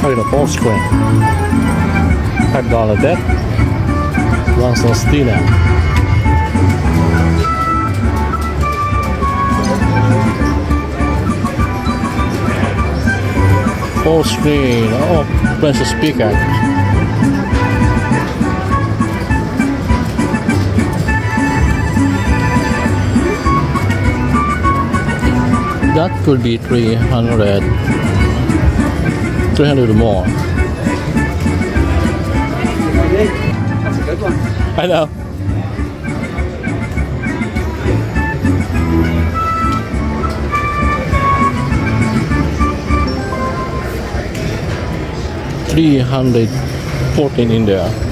Oh, the full screen. $5 that. Langsung setina. Full screen. Oh, Princess Peacock. That could be 300 or more. I know. $314 in there.